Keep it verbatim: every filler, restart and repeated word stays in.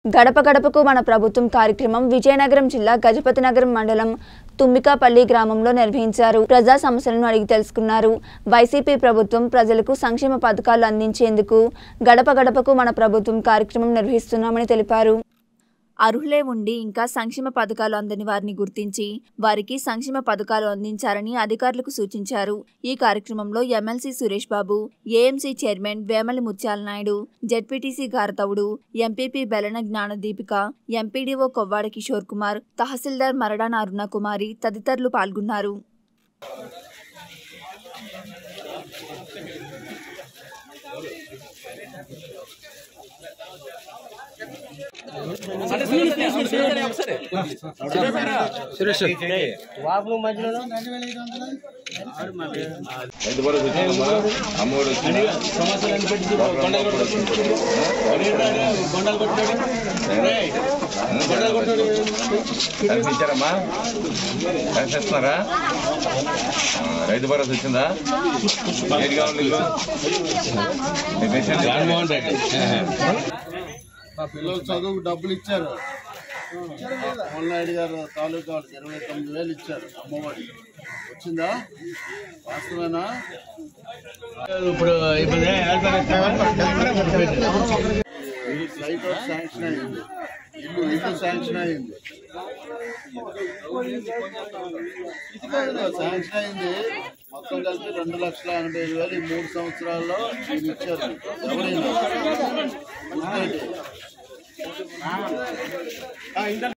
గడప గడపకు మన ప్రభుత్వం కార్యక్రమం విజయనగరం జిల్లా గజపతినగరం మండలం తుమ్మికాపల్లి గ్రామంలో నిర్వహించారు. ప్రజా సమస్యలను అడిగి తెలుసుకున్నారు. వైసీపీ ప్రభుత్వం ప్రజలకు సంక్షేమ పథకాలు అందించేందుకు గడప గడపకు మన ప్రభుత్వం కార్యక్రమం నిర్వహిస్తున్నామని తెలిపారు. అర్హులే ఉండి ఇంకా సంక్షేమ పథకాలు అందని వారిని గుర్తించి వారికి సంక్షేమ పథకాలు అందించాలని అధికారులకు సూచించారు. ఈ కార్యక్రమంలో MLC Suresh Babu, AMC chairman Vemali Mutyala Naidu, ZPTC Garatavudu, MPP Belana Gnana Deepika, MPDO Kovvada Kishore Kumar, తహసీల్దార్ మరడాన అరుణ కుమారి తదితరులు పాల్గొన్నారు. ఇచ్చారమ్మా కనిపిస్తున్నారా? రైతు భరోసా వచ్చిందా? ఏది కావాలి? జగన్మోహన్ రెడ్డి మా పిల్లలు చదువుకు డబ్బులు ఇచ్చారు. మోహన్ గారు తాలూకా వాళ్ళకి ఇరవై తొమ్మిది వేలు ఇచ్చారు. అమ్మఒడి వచ్చిందా? వాస్తవేనా? ఇప్పుడు ఫ్లైట్ అవుట్ శాంక్షన్ అయింది, ఇల్లు ఇల్లు శాంక్షన్ అయింది శాంక్షన్ అయింది మొత్తం కలిపి రెండు లక్షల ఎనభై ఐదు వేలు ఈ మూడు సంవత్సరాల్లో ఇది ఇచ్చారు. ఎవరైనా